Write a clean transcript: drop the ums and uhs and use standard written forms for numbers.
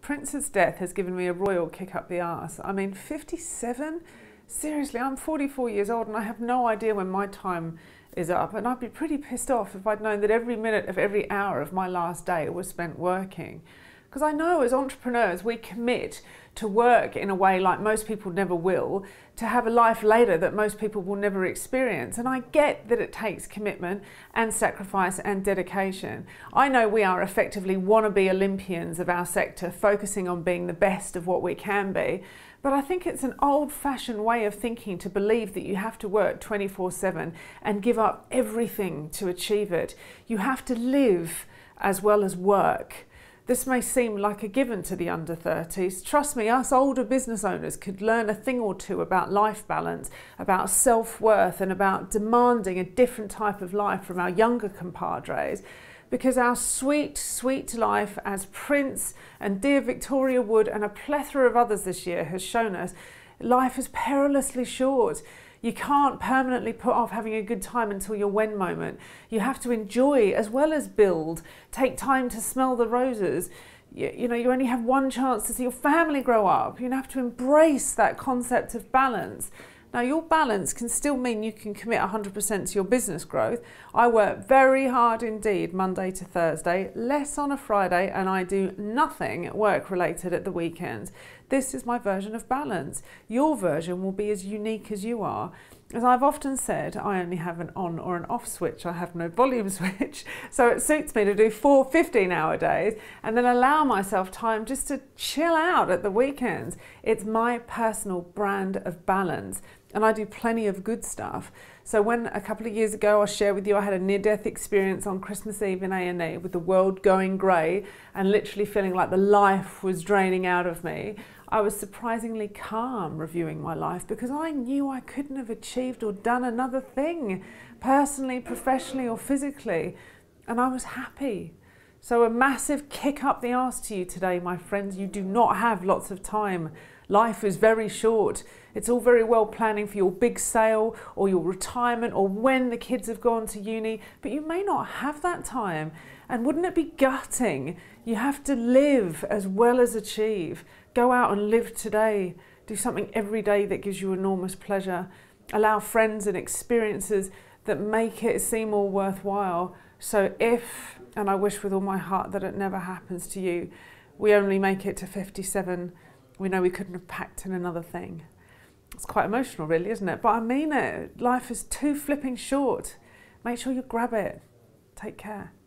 Prince's death has given me a royal kick up the arse. I mean, 57? Seriously, I'm 44 years old and I have no idea when my time is up, and I'd be pretty pissed off if I'd known that every minute of every hour of my last day was spent working. Because I know as entrepreneurs we commit to work in a way like most people never will, to have a life later that most people will never experience. And I get that it takes commitment and sacrifice and dedication. I know we are effectively wannabe Olympians of our sector, focusing on being the best of what we can be. But I think it's an old-fashioned way of thinking to believe that you have to work 24/7 and give up everything to achieve it. You have to live as well as work. This may seem like a given to the under 30s. Trust me, us older business owners could learn a thing or two about life balance, about self-worth, and about demanding a different type of life from our younger compadres. Because our sweet, sweet life, as Prince and dear Victoria Wood and a plethora of others this year has shown us, life is perilously short. You can't permanently put off having a good time until your when moment. You have to enjoy as well as build. Take time to smell the roses. You know, you only have one chance to see your family grow up. You have to embrace that concept of balance. Now, your balance can still mean you can commit 100% to your business growth. I work very hard indeed Monday to Thursday, less on a Friday, and I do nothing work related at the weekends. This is my version of balance. Your version will be as unique as you are. As I've often said, I only have an on or an off switch. I have no volume switch. So it suits me to do 4 15-hour days and then allow myself time just to chill out at the weekends. It's my personal brand of balance. And I do plenty of good stuff. So when a couple of years ago I shared with you I had a near-death experience on Christmas Eve in A&E with the world going grey and literally feeling like the life was draining out of me, I was surprisingly calm reviewing my life because I knew I couldn't have achieved or done another thing, personally, professionally or physically, and I was happy. So a massive kick up the arse to you today, my friends. You do not have lots of time. Life is very short. It's all very well planning for your big sale or your retirement or when the kids have gone to uni, but you may not have that time. And wouldn't it be gutting? You have to live as well as achieve. Go out and live today. Do something every day that gives you enormous pleasure. Allow friends and experiences that make it seem all worthwhile. So if, and I wish with all my heart that it never happens to you, we only make it to 57, we know we couldn't have packed in another thing. It's quite emotional really, isn't it? But I mean it. Life is too flipping short. Make sure you grab it. Take care.